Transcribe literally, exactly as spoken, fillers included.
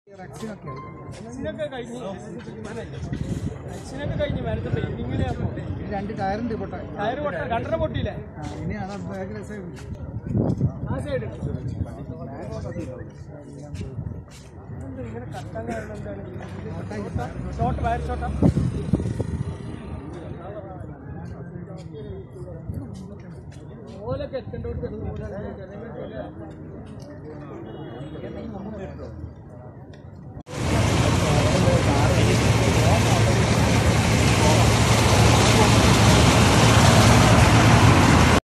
Sinaka രണ്ട് ടയറിന്റെ പൊട്ട tyre പൊട്ട രണ്ടര പൊട്ടിയില്ല ഇനി അതാ ബാഗ് രസം ആ സൈഡ് ഇങ്ങനെ കട്ടാൻ കാരണം എന്താണ് ഷോർട്ട് വയർ ഷോട്ടാ ഓലൊക്കെ എത്തേണ്ടോട്ട്